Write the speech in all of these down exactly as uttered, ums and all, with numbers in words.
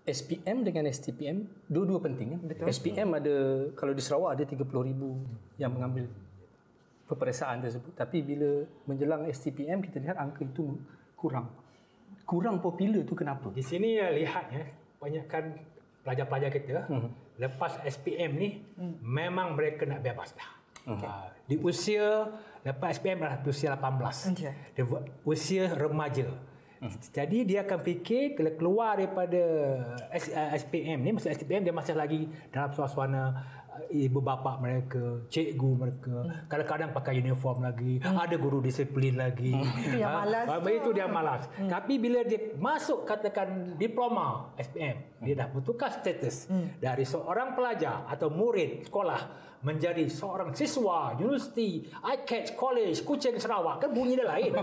S P M dengan S T P M dua-dua penting. Betul. S P M ada, kalau di Sarawak ada tiga puluh ribu yang mengambil peperiksaan tersebut. Tapi bila menjelang S T P M kita lihat angka itu kurang. Kurang popular tu kenapa? Di sini ya, lihat ya, banyakkan pelajar-pelajar kita hmm. lepas S P M ni hmm. memang mereka nak bebas dah. Okay. Uh, di usia lepas S P M adalah usia lapan belas. Okay. Di usia remaja. Hmm. Jadi dia akan fikir kalau keluar daripada S, uh, S P M ni, maksud S P M dia masih lagi dalam suasana uh, ibu bapa mereka, cikgu mereka, hmm. kadang-kadang pakai uniform lagi, hmm. ada guru disiplin lagi. Hmm. Itu yang malas. Uh, uh, itu dia malas. Hmm. Tapi bila dia masuk katakan diploma S P M, hmm. dia dah bertukar status hmm. dari seorang pelajar atau murid sekolah menjadi seorang siswa universiti, I C A T College Kuching Sarawak, kan bunyi dia lain.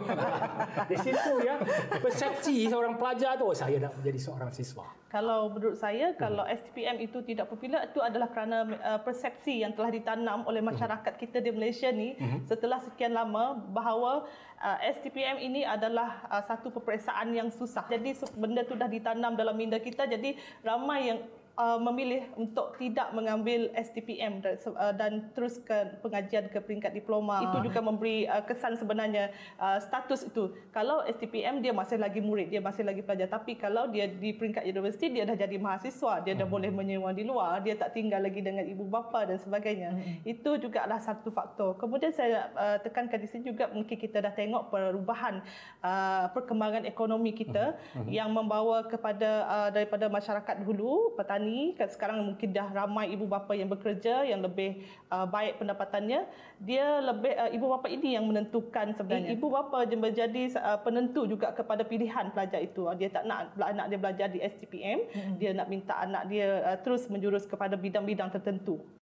Di situ ya persepsi seorang pelajar tu, oh, saya nak menjadi seorang siswa. Kalau menurut saya, hmm. kalau S T P M itu tidak popular, itu adalah kerana uh, persepsi yang telah ditanam oleh masyarakat hmm. kita di Malaysia ni hmm. setelah sekian lama bahawa uh, S T P M ini adalah uh, satu peperiksaan yang susah. Jadi benda tu dah ditanam dalam minda kita, jadi ramai yang Uh, memilih untuk tidak mengambil S T P M dan, uh, dan teruskan pengajian ke peringkat diploma. Itu juga memberi uh, kesan sebenarnya uh, status itu. Kalau S T P M dia masih lagi murid, dia masih lagi pelajar. Tapi kalau dia di peringkat universiti, dia dah jadi mahasiswa, dia dah hmm. boleh menyewa di luar, dia tak tinggal lagi dengan ibu bapa dan sebagainya. Hmm. Itu juga adalah satu faktor. Kemudian saya uh, tekankan di sini juga, mungkin kita dah tengok perubahan uh, perkembangan ekonomi kita hmm. Hmm. yang membawa kepada uh, daripada masyarakat dulu, petani. Kan sekarang mungkin dah ramai ibu bapa yang bekerja, yang lebih uh, baik pendapatannya. Dia lebih uh, ibu bapa ini yang menentukan sebenarnya. Ibu bapa menjadi uh, penentu juga kepada pilihan pelajar itu. Dia tak nak anak dia belajar di S T P M, mm-hmm. dia nak minta anak dia uh, terus menjurus kepada bidang-bidang tertentu.